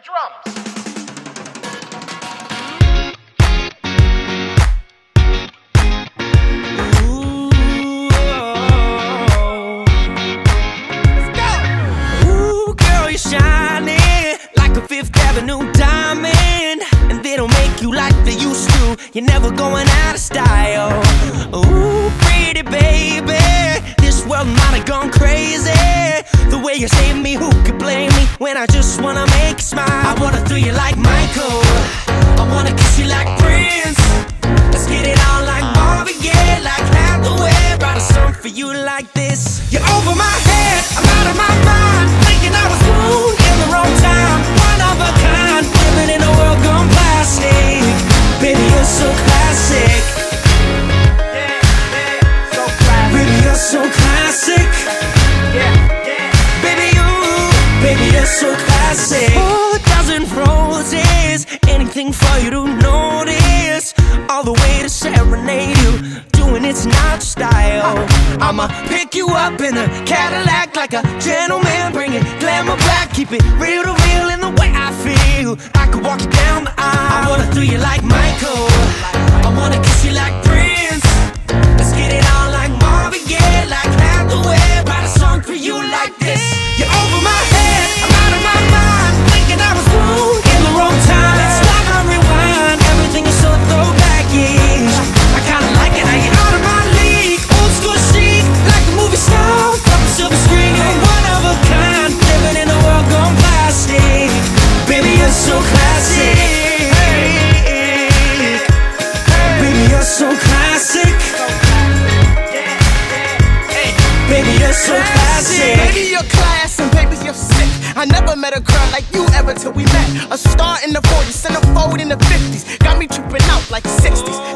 drums. Shining like a Fifth Avenue diamond, and they don't make you like they used to. You're never going out of style. Ooh, pretty baby, this world might have gone crazy. The way you save me, who could blame me when I just wanna make you smile? I wanna throw you like Michael, I wanna kiss you like Prince. Let's get it on like Marvin Gaye, like Hathaway. Write a song for you like this. You're over my head, I'm out of my mind, thinking I was born in the wrong time. One of a kind, living in a world gone plastic. Baby, you're so classic. So classic. Baby, you're so classic. Baby, you're so classic. 4,000 roses, anything for you to notice. All the way to serenade you, doing it's not style. I'ma pick you up in a Cadillac like a gentleman, bring it glamour back, keep it real to real in the way I feel. I could walk you down the aisle. I wanna throw you like Michael, I wanna kiss you like Prince. Let's get it on like Marvin Gaye, like Hathaway. Write a song for you like this. You're over my head, I'm out of my mind, thinking I was born in the wrong time. It's like I rewind, everything is so throwback-ish. I kinda like it how you're out of my league, old school chic, like a movie star from a silver screen. You're one of a kind, living in a world gone plastic. Baby, you're so classic. Baby, you're so classic. Baby, you're so classic. Baby, you're class and baby, you're sick. I never met a girl like you ever till we met. A star in the 40s, centerfold in the 50s. Got me tripping out like 60s.